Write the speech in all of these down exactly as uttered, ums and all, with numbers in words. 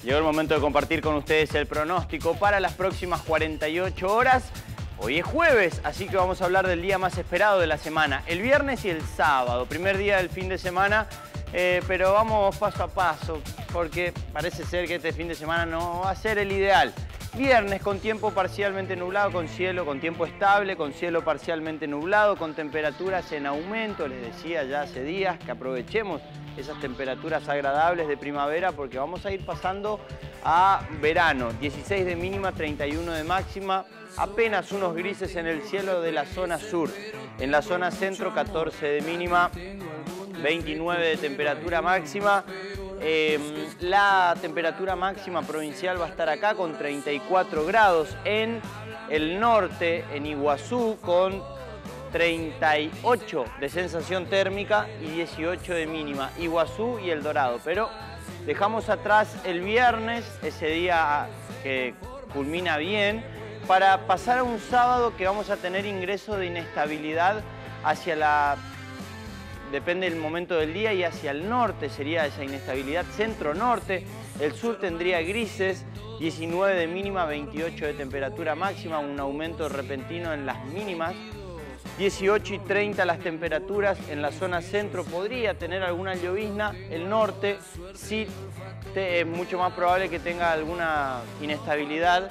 Llegó el momento de compartir con ustedes el pronóstico para las próximas cuarenta y ocho horas. Hoy es jueves, así que vamos a hablar del día más esperado de la semana, el viernes y el sábado, primer día del fin de semana, eh, pero vamos paso a paso, porque parece ser que este fin de semana no va a ser el ideal. Viernes con tiempo parcialmente nublado, con cielo, con tiempo estable, con cielo parcialmente nublado, con temperaturas en aumento. Les decía ya hace días que aprovechemos esas temperaturas agradables de primavera porque vamos a ir pasando a verano. dieciséis de mínima, treinta y uno de máxima, apenas unos grises en el cielo de la zona sur. En la zona centro, catorce de mínima, veintinueve de temperatura máxima. Eh, la temperatura máxima provincial va a estar acá con treinta y cuatro grados. En el norte, en Iguazú, con treinta y ocho de sensación térmica y dieciocho de mínima. Iguazú y El Dorado. Pero dejamos atrás el viernes, ese día que culmina bien, para pasar a un sábado que vamos a tener ingreso de inestabilidad hacia la... depende del momento del día, y hacia el norte sería esa inestabilidad centro-norte. El sur tendría grises, diecinueve de mínima, veintiocho de temperatura máxima, un aumento repentino en las mínimas. dieciocho y treinta las temperaturas en la zona centro, podría tener alguna llovizna. El norte sí es mucho más probable que tenga alguna inestabilidad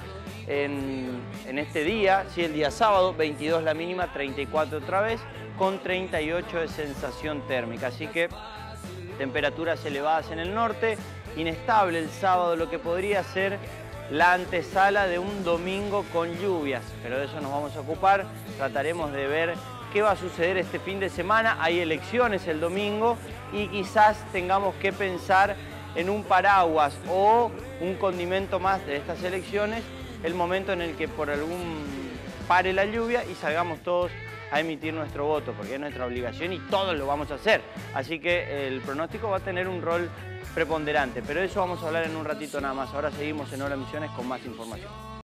en, en este día, sí, el día sábado, veintidós la mínima, treinta y cuatro otra vez, con treinta y ocho de sensación térmica. Así que temperaturas elevadas en el norte, inestable el sábado, lo que podría ser la antesala de un domingo con lluvias, pero de eso nos vamos a ocupar. Trataremos de ver qué va a suceder este fin de semana. Hay elecciones el domingo y quizás tengamos que pensar en un paraguas o un condimento más de estas elecciones, el momento en el que por algún pare la lluvia y salgamos todos a emitir nuestro voto, porque es nuestra obligación y todos lo vamos a hacer. Así que el pronóstico va a tener un rol preponderante, pero de eso vamos a hablar en un ratito nada más. Ahora seguimos en Hola Misiones con más información.